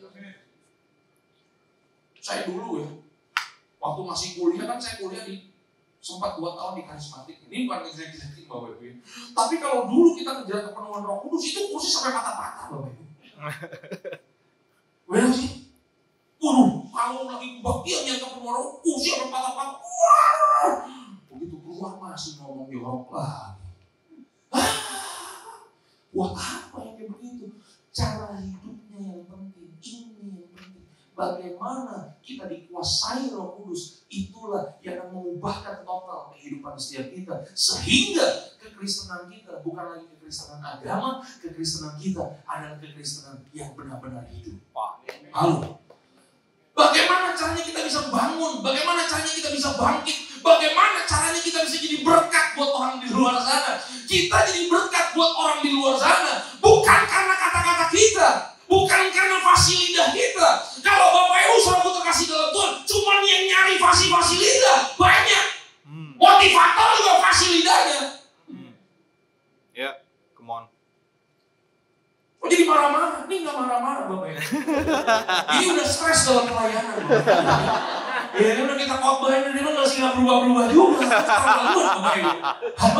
Saya dulu ya, waktu masih kuliah kan saya kuliah sempat 2 tahun di karismatik. Ini bukan ngejelek-jelekin Bapak Ibu. Tapi kalau dulu kita kejar kepenuhan Roh Kudus itu kursi sampai patah-patah Bapak Ibu. Benar sih? Kalau lagi kebaktian yang kepenuhan Roh kursi sampai patah-patah. Wah! Begitu keluar masih ngomong jorok lagi. Buat apa yang kayak begitu? Cara hidupnya yang penting, ini yang penting. Bagaimana kita dikuasai Roh Kudus, itulah yang akan mengubahkan total kehidupan setiap kita. Sehingga kekristenan kita bukan lagi kekristenan agama, kekristenan kita adalah kekristenan yang benar-benar hidup. Halo. Bagaimana caranya kita bisa bangun? Bagaimana caranya kita bisa bangkit? Bagaimana caranya kita bisa jadi berkat buat orang di luar sana? Kita jadi berkat buat orang di luar sana bukan karena kata-kata kita, bukan karena fasih lidah kita. Kalau Bapak Ibu selalu terkasih dalam Tuhan, cuman yang nyari fasih lidah banyak. Motivator juga fasih lidahnya. Ya, come on. Oh, jadi marah-marah? Ini nggak marah-marah Bapak Ibu. Ini udah stres dalam pelayanan. Ya ini udah kita khotbahin, dia masih nggak berubah-berubah juga. Bapak Ibu. Halo?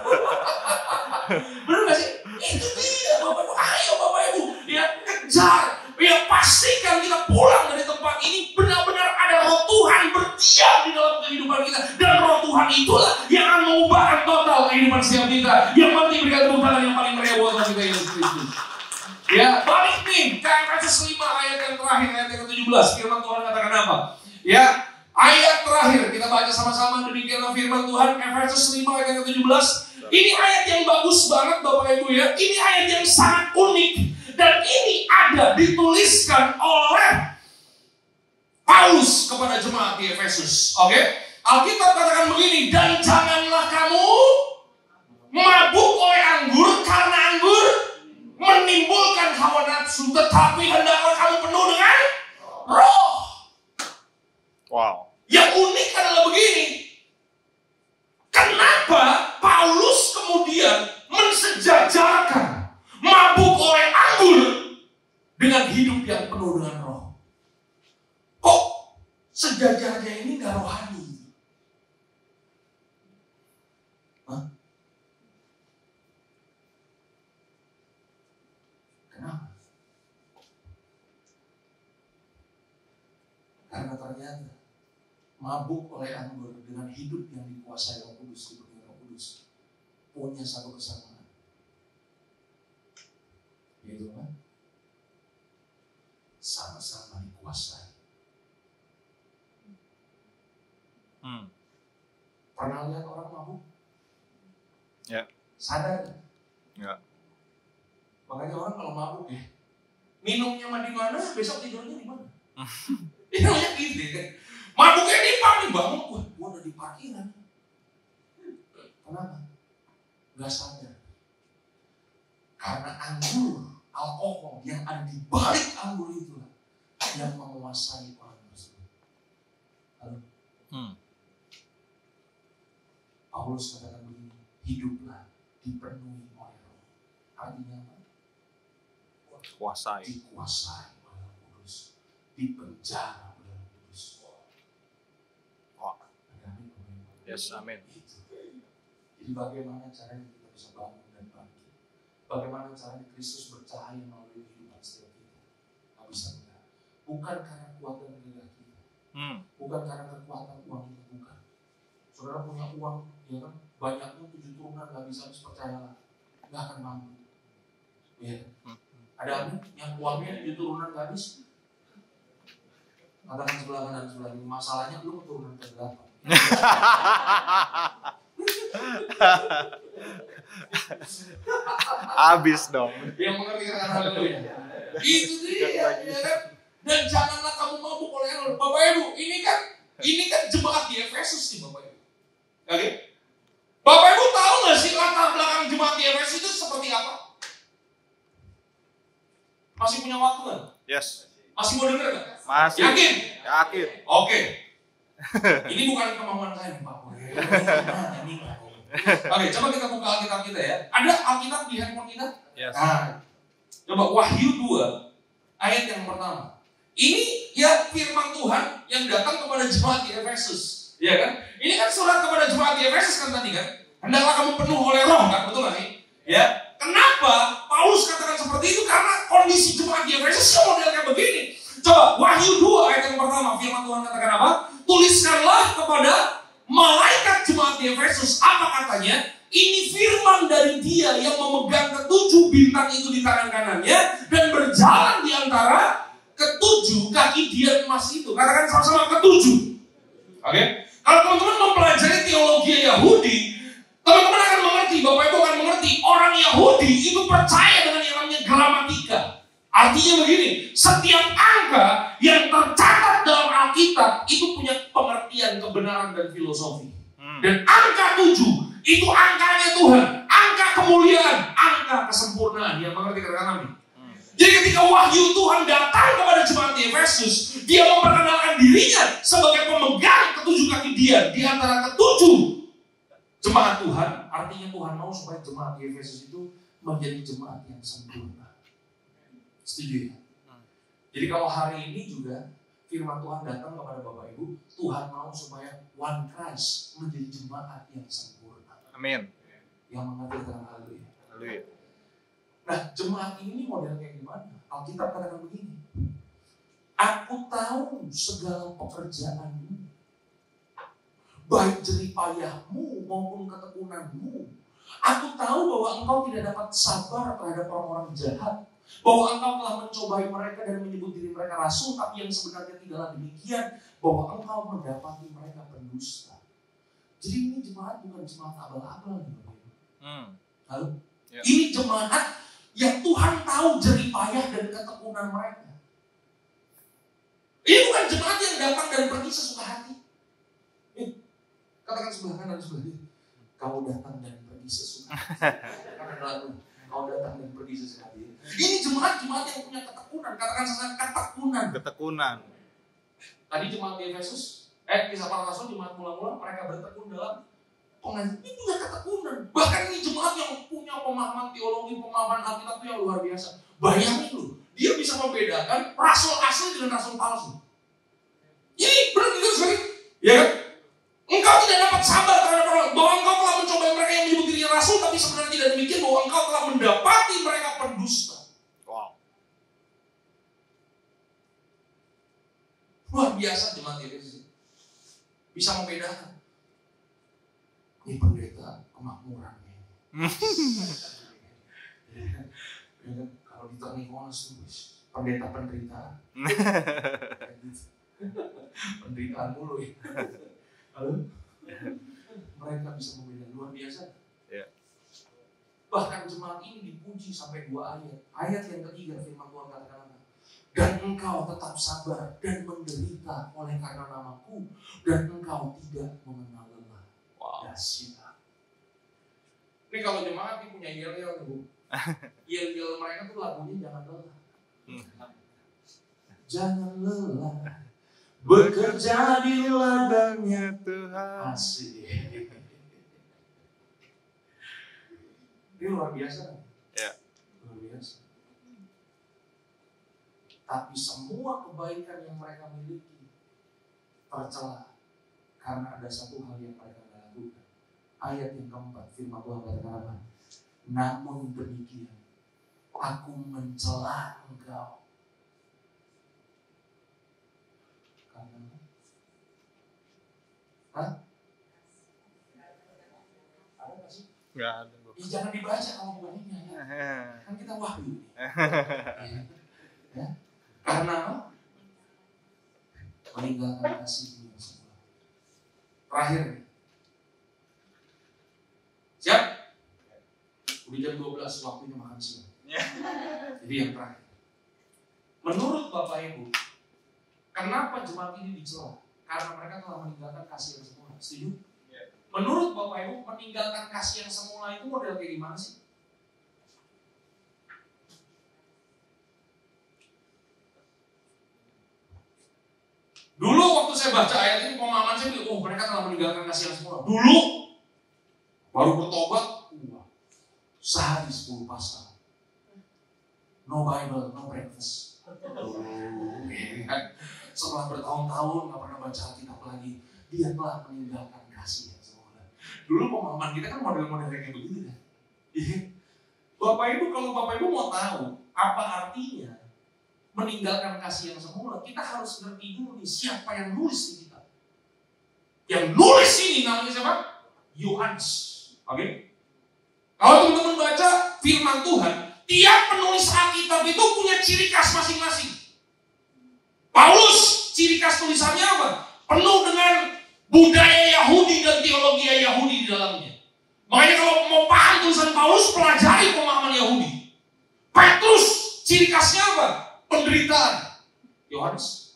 Benar nggak sih? Itu dia Bapak Ibu. Ayo Bapak Ibu, ya kejar. Ya pastikan kita pulang dari tempat ini benar-benar ada Roh Tuhan berdiam di dalam kehidupan kita. Dan Roh Tuhan itulah yang akan mengubahkan total kehidupan setiap kita. Yang penting berikan tepuk tangan yang paling meriah buat kita Yesus Kristus. Ya, balik nih ke Efesus 5 ayat yang terakhir, ayat yang ke-17. Firman Tuhan katakan apa? Ya, ayat terakhir kita baca sama-sama, demikianlah firman Tuhan Efesus 5 ayat yang ke-17. Ini ayat yang bagus banget Bapak Ibu ya. Ini ayat yang sangat unik dan ini ada dituliskan oleh Paulus kepada jemaat di Efesus. Oke? Alkitab katakan begini, dan janganlah kamu mabuk oleh anggur, karena anggur menimbulkan hawa nafsu, tetapi hendaklah kamu penuh dengan roh. Wow. Yang unik adalah begini, kenapa Paulus kemudian mensejajarkan mabuk oleh anggur dengan hidup yang penuh dengan roh? Kok sejajarnya ini gak rohani? Hah? Kenapa? Karena ternyata mabuk oleh anggur dengan hidup yang dikuasai Roh Kudus, dipenuhi Roh Kudus, punya satu kesamaan, yaitu kan sama-sama dikuasai. Pernah lihat orang mabuk? Ya. Sadar kan? Ya. Makanya orang kalau mabuk ya, minumnya mah di mana, besok tidurnya di mana? Itu namanya gitu kan. Mabuknya di pagi bangun, wah, gua udah di parkiran. Kenapa? Gak sadar. Karena anggur, alkohol yang ada di balik anggur itulah yang menguasai orang tersebut. Halo? Paulus katakan begini, hiduplah dipenuhi oleh Roh. Artinya apa? Kuasai. Dikuasai oleh Roh Kudus, dipenjara oleh Roh Kudus. Yes, amin. Jadi bagaimana caranya kita bisa bangun dan bangkit? Bagaimana caranya Kristus bercahaya melalui kehidupan setiap kita? Gak bisa enggak. Bukan karena kekuatan diri kita, bukan karena kekuatan uang kita, bukan. Saudara punya uang, ya kan? Banyaknya 7 turunan, gak bisa habis, percayalah, gak akan mampu. Ya. Ada yang uangnya 7 turunan gak habis? Katakan sebelah kanan sebelah ini, masalahnya lu keturunan ke-8. Habis dong. Yang mengerti kata haleluya. Itu dia, ya kan? Dan janganlah kamu mabuk oleh anggur. Bapak Ibu, ini kan jemaat di Efesus nih Bapak Ibu. Oke? Bapak Ibu tahu nggak sih latar belakang jemaat di Efesus itu seperti apa? Masih punya waktu kan? Yes. Masih mau dengar nggak? Masih. Yakin? Yakin. Oke. Ini bukan kemauan saya nih Pak. Oke, coba kita buka Alkitab kita ya. Ada Alkitab di handphone kita? Yes. Nah, coba Wahyu 2 ayat yang pertama. Ini ya firman Tuhan yang datang kepada jemaat di Efesus, ya kan? Ini kan surat kepada jemaat di Efesus kan tadi kan? Hendaklah kamu penuh oleh Roh, kan? Betul nggak sih? Ya. Kenapa Paulus katakan seperti itu? Karena kondisi jemaat di Efesus model kayak begini. Coba Wahyu 2 ayat yang pertama, firman Tuhan katakan apa? Tuliskanlah kepada malaikat jemaat di Efesus. Apa katanya? Ini firman dari Dia yang memegang ketujuh bintang itu di tangan kanannya dan berjalan di antara ketujuh kaki dian emas itu. Katakan sama-sama ketujuh. Oke? Kalau teman-teman mempelajari teologi Yahudi, teman-teman akan mengerti, Bapak Ibu akan mengerti, orang Yahudi itu percaya dengan yang namanya gramatika. Artinya begini, setiap angka yang tercatat dalam Alkitab itu punya pengertian, kebenaran, dan filosofi. Dan angka 7 itu angkanya Tuhan, angka kemuliaan, angka kesempurnaan. Yang mengerti kata kami. Jadi ketika wahyu Tuhan datang kepada jemaat di Efesus, Dia memperkenalkan dirinya sebagai pemegang ketujuh kaki Dia di antara ketujuh jemaat Tuhan. Artinya Tuhan mau supaya jemaat di Efesus itu menjadi jemaat yang sempurna. Setuju ya? Jadi kalau hari ini juga firman Tuhan datang kepada Bapak Ibu, Tuhan mau supaya One Christ menjadi jemaat yang sempurna. Amin. Yang mengerti tentang haleluya. Haleluya. Nah, jemaat ini model kayak gimana? Alkitab katakan begini. Aku tahu segala pekerjaanmu, baik jerih payahmu maupun ketekunanmu. Aku tahu bahwa engkau tidak dapat sabar terhadap orang-orang jahat. Bahwa engkau telah mencobai mereka dan menyebut diri mereka rasul, tapi yang sebenarnya tidaklah demikian. Bahwa engkau mendapati mereka pendusta. Jadi ini jemaat bukan jemaat abal-abal. Lalu, ini jemaat yang Tuhan tahu jerih payah dan ketekunan mereka. Ini bukan jemaat yang datang dan pergi sesuka hati. Katakan sebelah kanan dan sebelah kiri. Kau datang dan pergi sesuka hati. Kau datang dan pergi sesuka hati. Ini jemaat-jemaat yang punya ketekunan. Katakan sesuatu ketekunan. Ketekunan. Tadi jemaat di Efesus, Kisah Para Rasul, jemaat mula-mula, mereka bertekun dalam pengajaran. Ini punya ketekunan. Bahkan ini jemaat yang punya pemahaman teologi, pemahaman Alkitab yang luar biasa. Bayangin loh, dia bisa membedakan rasul asli dengan rasul palsu. Ini benar-benar sering, ya kan? Engkau tidak dapat sabar terhadap orang, bahwa engkau telah mencoba mereka yang menyebut dirinya rasul, tapi sebenarnya tidak demikian, bahwa engkau telah mendapati mereka pendusta. Wow. Luar biasa jemaat ini. Bisa membedakan. Ini pendeta kemakmuran. Kalau di Ternikonas pendeta penderitaan. Penderitaan mulu ya. Lalu mereka bisa membedakan, luar biasa. Bahkan jemaat ini dipuji sampai 2 ayat. Ayat yang ketiga firman Tuhan katakan, dan engkau tetap sabar dan menderita oleh karena namaku, dan engkau tidak mengenal lelah. Dahsyat. Ini kalau jemaat ini punya yel-yel tuh. Yel-yel mereka tuh lagunya jangan lelah. Jangan lelah bekerja di ladangnya Tuhan. Asik. Ini luar biasa. Ya. Luar biasa. Tapi semua kebaikan yang mereka miliki tercela karena ada satu hal yang mereka tidak lakukan. Ayat yang keempat, firman Tuhan katakan apa? Namun demikian, aku mencela engkau. Karena ada nggak sih? Nggak ada. Jangan dibaca kalau bukan ini ya. Kan kita wahyu. Ya. Karena meninggalkan kasih yang semula. Terakhir. Siap? Udah jam 12 waktunya makan siang. Jadi yang terakhir. Menurut Bapak Ibu, kenapa jemaat ini dicela? Karena mereka telah meninggalkan kasih yang semula. Setuju? Menurut Bapak Ibu, meninggalkan kasih yang semula itu model kayak gimana sih? Dulu waktu saya baca ayat ini, pemahaman saya bilang, mereka telah meninggalkan kasih yang semula. Dulu, baru bertobat, sehari 10 pasal. No Bible, no breakfast. Setelah bertahun-tahun gak pernah baca Alkitab lagi, dia telah meninggalkan kasih yang semula. Dulu pemahaman kita kan model-model kayak begitu kan. Bapak Ibu, kalau Bapak Ibu mau tahu apa artinya meninggalkan kasih yang semula, kita harus ngerti dulu nih siapa yang nulis di kitab. Yang nulis ini namanya siapa? Yohanes. Oke? Kalau teman-teman baca firman Tuhan, tiap penulis Alkitab itu punya ciri khas masing-masing. Paulus, ciri khas tulisannya apa? Penuh dengan budaya Yahudi dan teologi Yahudi di dalamnya. Makanya kalau mau paham tulisan Paulus, pelajari pemahaman Yahudi. Petrus, ciri khasnya apa? Penderitaan. Yohanes,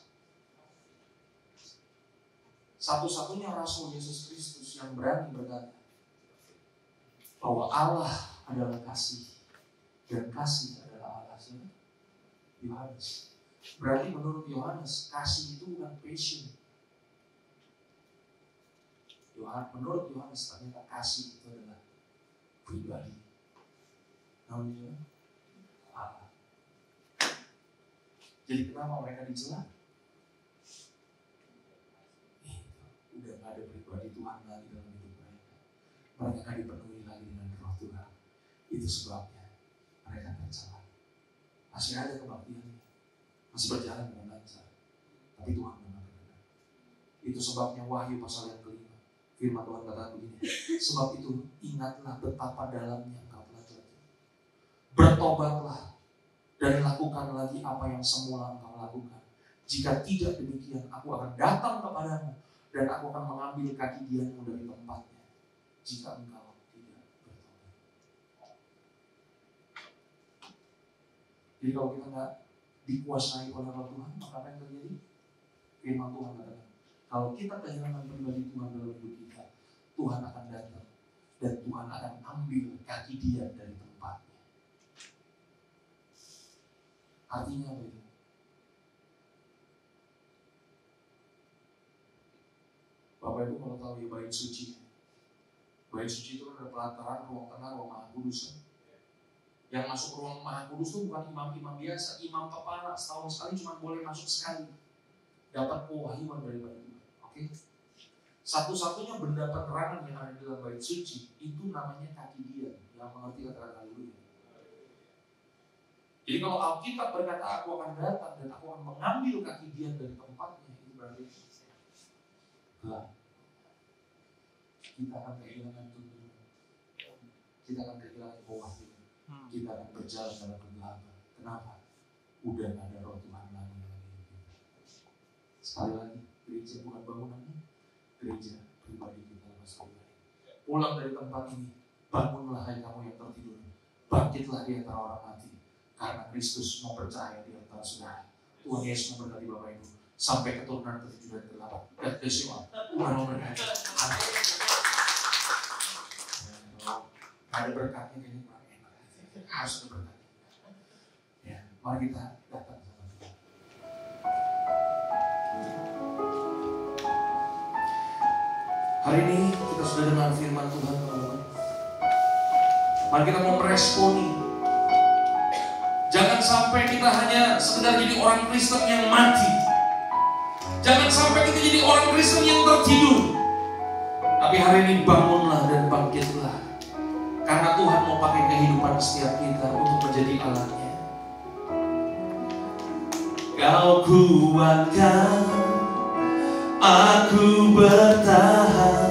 satu-satunya Rasul Yesus Kristus yang berani berkata bahwa Allah adalah kasih dan kasih adalah Allah. Yohanes. Berarti menurut Yohanes, kasih itu bukan passion. Menurut Yohanes ternyata kasih itu adalah pribadi. Namanya Allah. Jadi kenapa mereka dicela? Udah gak ada pribadi Tuhan lagi dalam hidup mereka. Mereka gak dipenuhi lagi dengan roh Tuhan. Itu sebabnya mereka tercela. Masih ada kebaktiannya, masih berjalan dengan lancar, tapi Tuhan memang benar. Itu sebabnya Wahyu pasal yang kelima, firman Tuhan kata begini, sebab itu ingatlah betapa dalamnya engkau telah jatuh. Bertobatlah dan lakukan lagi apa yang semula engkau lakukan. Jika tidak demikian, aku akan datang kepadamu dan aku akan mengambil kaki dianmu dari tempatnya. Jika engkau tidak bertobat. Jadi kalau kita nggak dikuasai oleh Roh Tuhan, maka apa yang terjadi? Firman Tuhan adalah, kalau kita kehilangan pribadi Tuhan dalam hidup kita, Tuhan akan datang dan Tuhan akan ambil kaki dia dari tempatnya. Artinya apa itu? Bapak Ibu kalau tahu ya bait suci. Bait suci itu kan ada pelataran, ruang tengah, ruang Maha Kudus. Yang masuk ruang Maha Kudus itu bukan imam-imam biasa, imam kepala setahun sekali cuma boleh masuk sekali. Dapat pewahyuan daripada Tuhan. Oke? Satu-satunya benda penerangan yang ada di dalam bait suci itu namanya kaki dia. Yang mengerti kata-kata haleluya. Jadi kalau Alkitab berkata aku akan datang dan aku akan mengambil kaki dia dari tempatnya, itu berarti kita akan kehilangan tuntunan, kita akan kehilangan pewahyuan, kita akan berjalan dalam kegelapan. Kenapa? Udah ada Roh Tuhan lagi. Sekali lagi, gereja bukan bangunannya, gereja pribadi kita lepas pribadi. Pulang dari tempat ini, bangunlah hai kamu yang tertidur, bangkitlah di antara orang mati, karena Kristus mau percaya di antara saudara. Tuhan Yesus memberkati Bapak Ibu sampai keturunan ke-7 dan ke-8. God bless you all. Tuhan memberkati. Ada berkatnya kayaknya kurang enak. Harus ada berkatnya. Ya, mari kita datang sama Tuhan. Hari ini kita sudah dengar firman Tuhan, teman-teman. Mari kita mau meresponi. Jangan sampai kita hanya sekedar jadi orang Kristen yang mati. Jangan sampai kita jadi orang Kristen yang tertidur. Tapi hari ini bangunlah dan bangkitlah. Karena Tuhan mau pakai kehidupan setiap kita untuk menjadi alatnya. Kau kuatkan aku bertahan.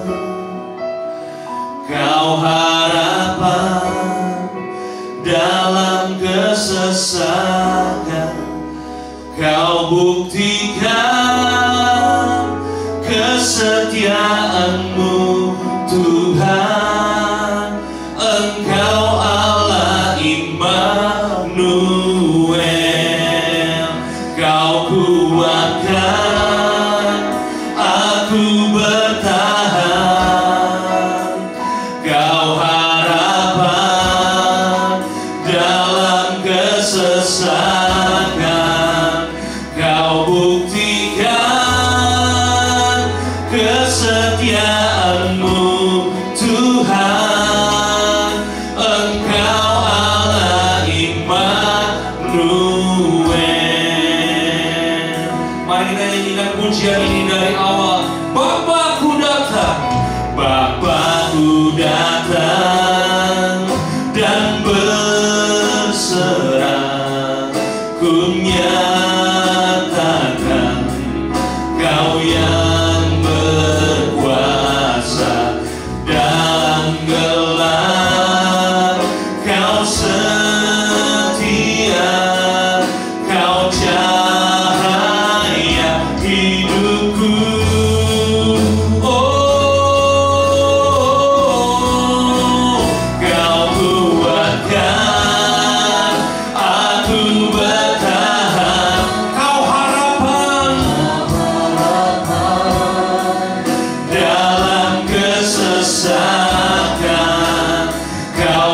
Kau harapan dalam kesesakan. Kau buktikan kesetiaan-Mu Tuhan. Engkau Allah Immanuel. Kau kuatkan aku bertahan. Kau harapan dalam kesesakan. Kau buktikan kesetiaan-Mu Tuhan. Engkau Allah Immanuel. Mari kita nyanyikan pujian ini dari awal. Bapakku datang, Bapakku datang dan berserah. Ku nyatakan Kau yang berkuasa dalam gelap. Kau setia, Kau cahaya hidupku. Oh, Kau kuatkan aku bertahan. Kau harapan dalam kesesakan. Kau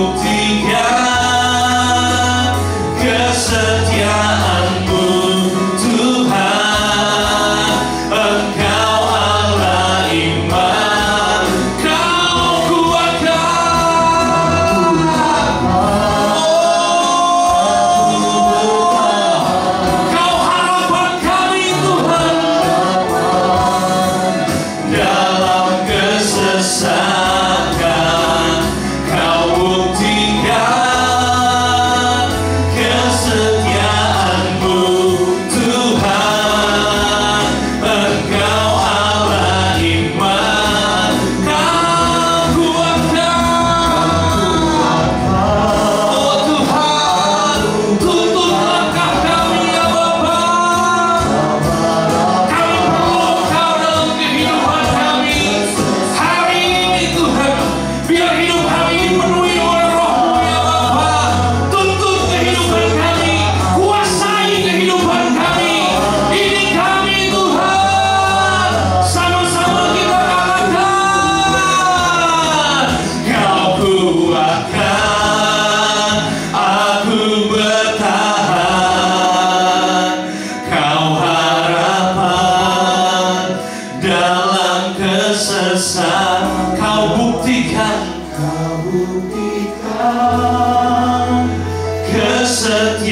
buktikan kesetiaan-Mu Tuhan. Engkau Allah Immanuel. Kau kuatkan. Kau harapan kami Tuhan. Dalam kesesakan Kau buktikan kesetiaan.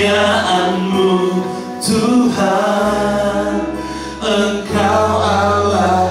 kemuliaan-Mu Tuhan, Engkau Allah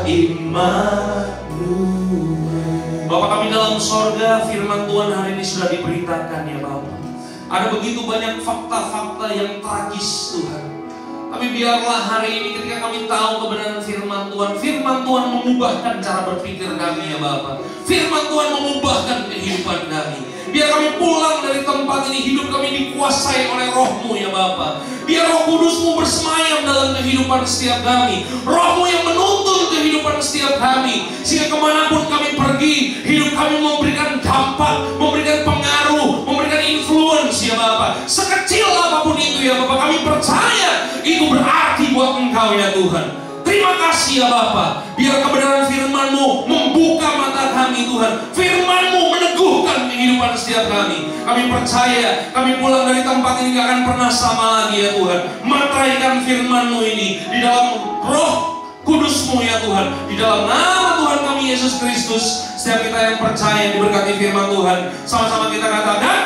Immanuel. Bapa kami dalam sorga, firman Tuhan hari ini sudah diberitakan ya Bapa. Ada begitu banyak fakta-fakta yang tragis Tuhan. Tapi biarlah hari ini ketika kami tahu kebenaran firman Tuhan mengubahkan cara berpikir kami ya Bapa. Firman Tuhan mengubahkan kehidupan kami. Biar kami pulang dari tempat ini, hidup kami dikuasai oleh Roh-Mu ya Bapa. Biar Roh Kudus-Mu bersemayam dalam kehidupan setiap kami. Roh-Mu yang menuntun kehidupan setiap kami. Sehingga kemanapun kami pergi, hidup kami memberikan dampak, memberikan pengaruh, memberikan influence ya Bapa. Sekecil apapun itu ya Bapa, kami percaya itu berarti buat Engkau ya Tuhan. Terima kasih ya Bapa. Biar kebenaran firman-Mu membuka mata kami Tuhan. Firman-Mu meneguhkan kehidupan setiap kami. Kami percaya kami pulang dari tempat ini gak akan pernah sama lagi ya Tuhan. Matraikan firman-Mu ini di dalam Roh Kudus-Mu ya Tuhan. Di dalam nama Tuhan kami Yesus Kristus. Setiap kita yang percaya diberkati firman Tuhan, sama-sama kita katakan